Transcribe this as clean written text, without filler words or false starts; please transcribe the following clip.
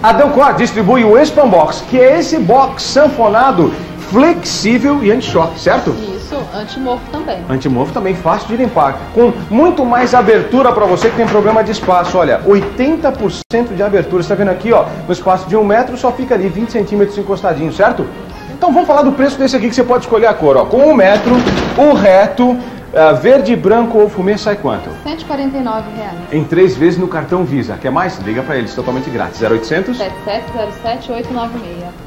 A Delcor distribui o Spam Box, que é esse box sanfonado, flexível e anti-choque, certo? Isso, anti-mofo também. Anti-mofo também, fácil de limpar, com muito mais abertura para você que tem problema de espaço. Olha, 80% de abertura, você está vendo aqui, ó, no espaço de 1 metro só fica ali 20 centímetros encostadinho, certo? Então vamos falar do preço desse aqui que você pode escolher a cor, ó. Com 1 metro, o reto, verde, branco ou fumê sai quanto? R$ 149. Em 3 vezes no cartão Visa. Quer mais? Liga para eles, totalmente grátis. 0800 7707 896.